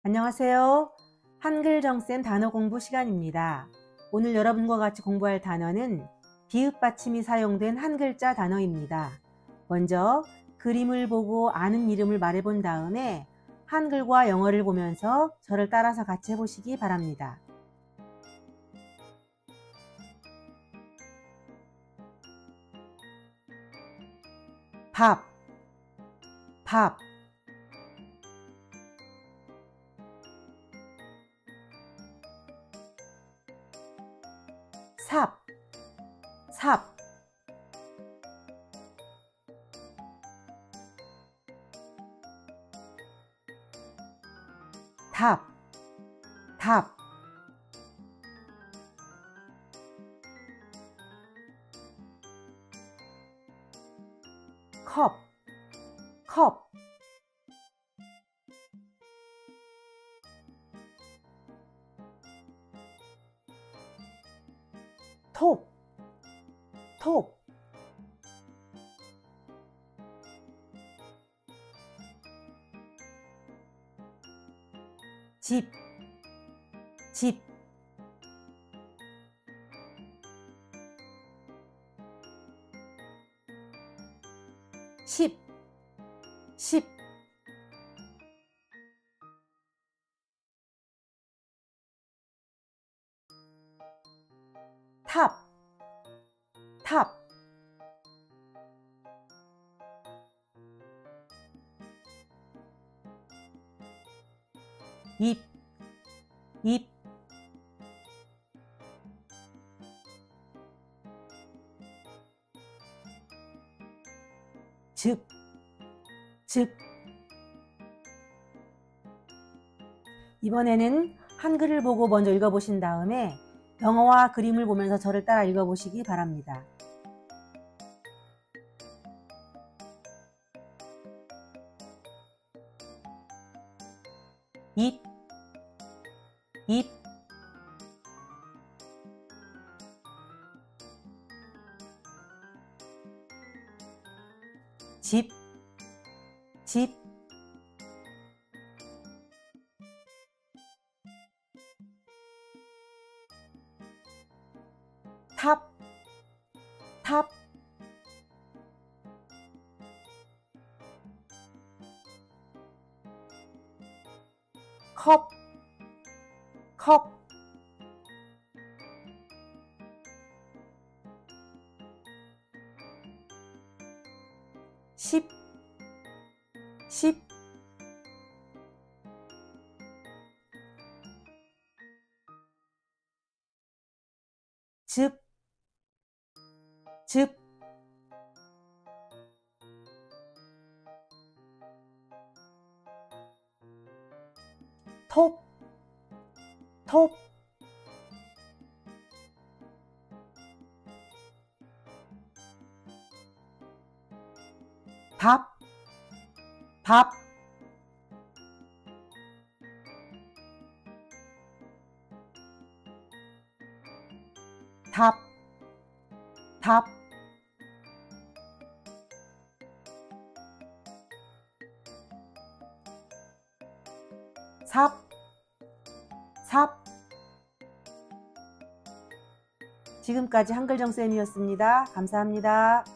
안녕하세요. 한글정쌤 단어 공부 시간입니다. 오늘 여러분과 같이 공부할 단어는 비읍 받침이 사용된 한 글자 단어입니다. 먼저 그림을 보고 아는 이름을 말해본 다음에 한글과 영어를 보면서 저를 따라서 같이 해보시기 바랍니다. 밥, 밥. 삽, 삽. 답, 답. 컵, 컵. 톱, 톱. 집, 집. 십, 십. 탑, 탑. 잎, 잎. 즙, 즙. 이번에는 한글을 보고 먼저 읽어보신 다음에 영어와 그림을 보면서 저를 따라 읽어보시기 바랍니다. 잎, 잎. 집, 집. 탑, 탑. 컵, 컵. 십, 십. 즙, 즙. 톱, 톱. 밥, 밥. 답, 답. 삽, 삽. 지금까지 한글정쌤이었습니다. 감사합니다.